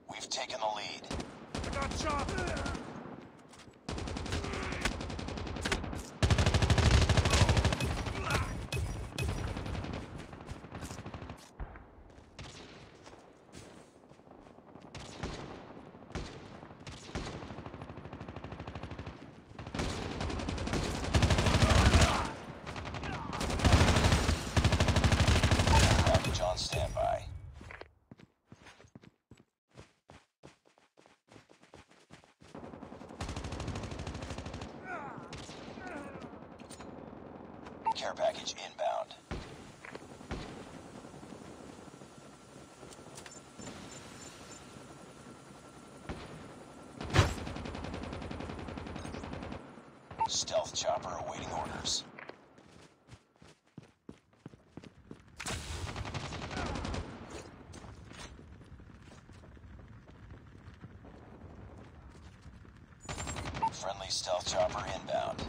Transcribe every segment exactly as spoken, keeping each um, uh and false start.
We've taken the lead. I got shot! Package on standby. Care package inbound. Stealth chopper awaiting orders. Friendly stealth chopper inbound.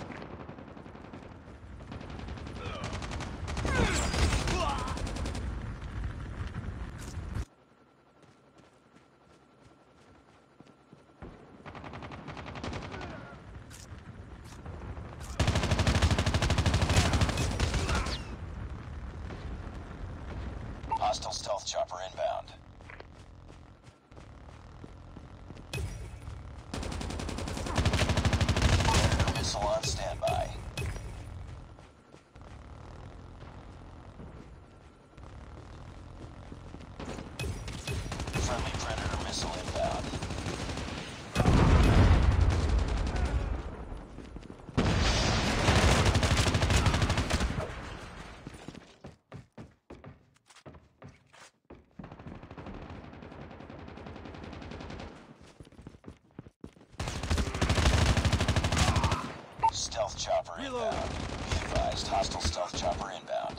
Hostile stealth chopper inbound. Predator missile on standby. Friendly Predator missile inbound. Stealth chopper Reload. inbound. Be advised, hostile stealth chopper inbound.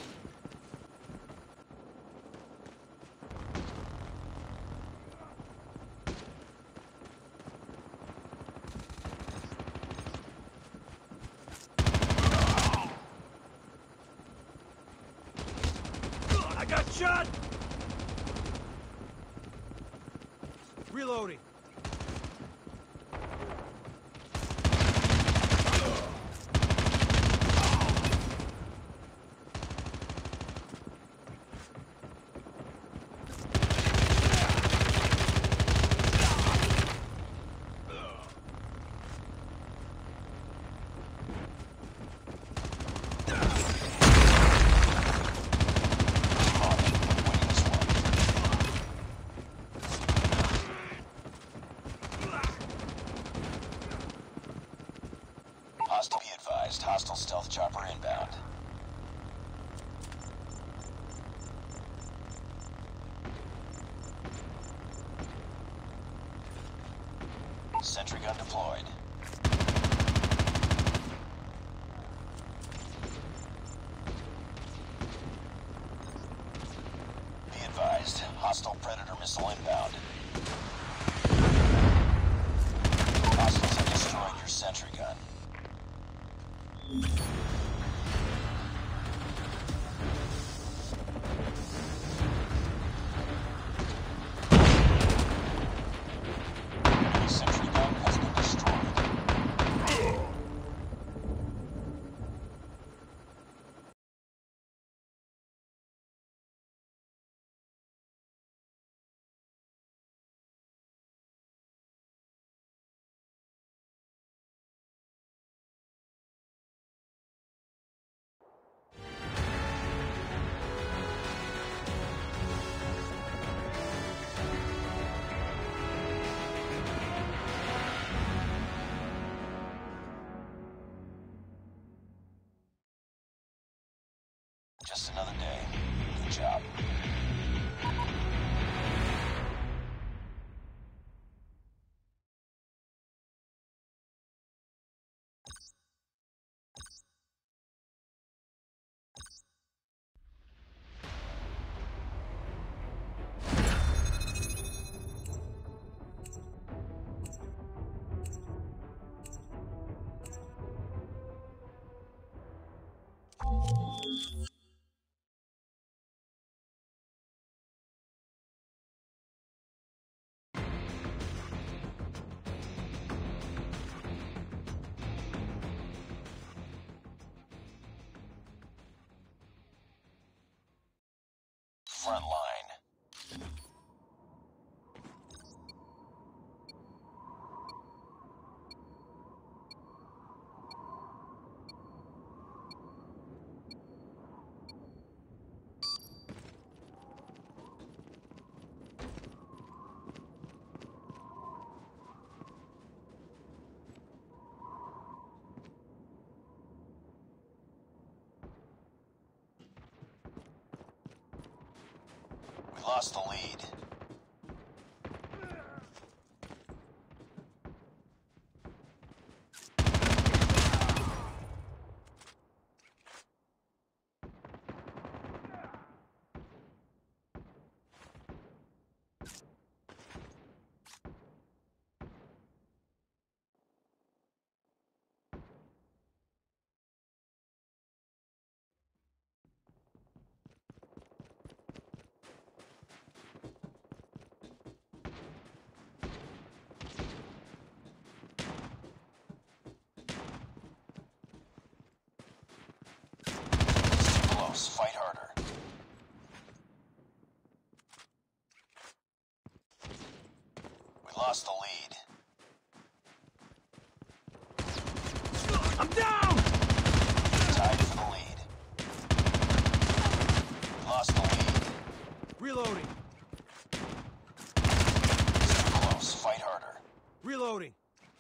I got shot! Reloading. Hostile, be advised, hostile stealth chopper inbound. Sentry gun deployed. Be advised, hostile Predator missile inbound. Hostiles have destroyed your sentry gun. Sentry gun has been destroyed. Just another day. Good job. front line. We lost the lead. Fight harder. We lost the lead. I'm down! Tied for the lead. We lost the lead. Reloading. It's too close. Fight harder. Reloading.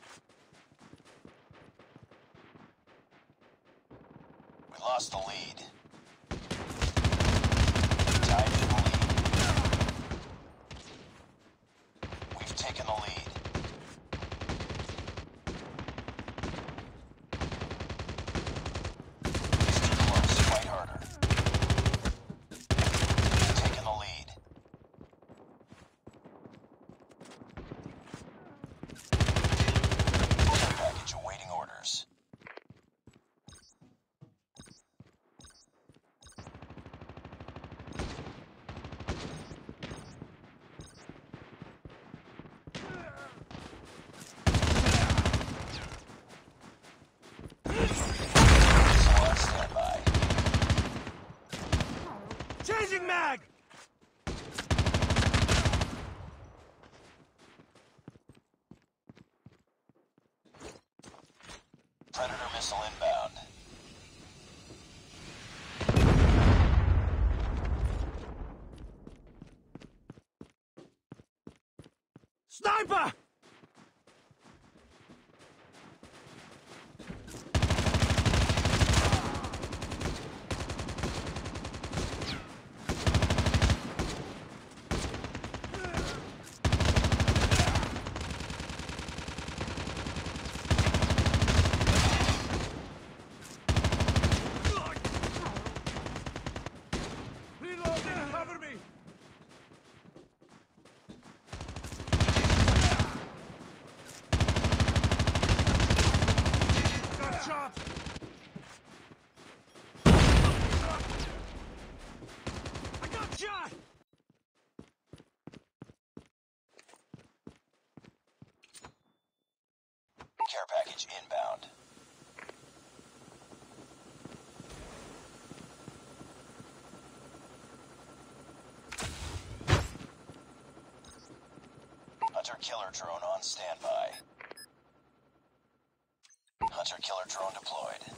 We lost the lead. Tied for the lead. We've taken the lead. It's too close. Fight harder. We've taken the lead. Care package awaiting orders. Changing mag! Predator missile inbound. Sniper! Reloading! Cover me! Got shot! I got shot! Care package inbound. Hunter-killer drone on standby. Hunter-killer drone deployed.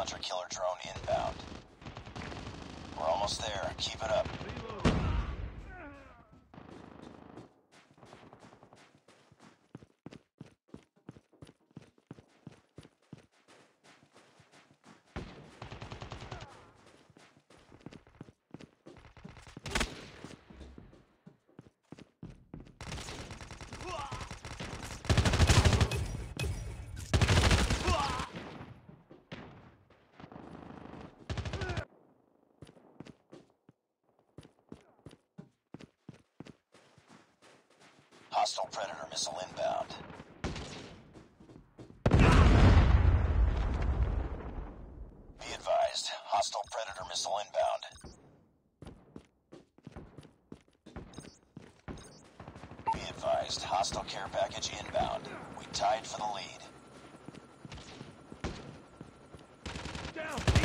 hunter-killer drone inbound. We're almost there. Keep it up. Reload. Hostile Predator missile inbound. Be advised, hostile Predator missile inbound. Be advised, hostile care package inbound. We tied for the lead. Down.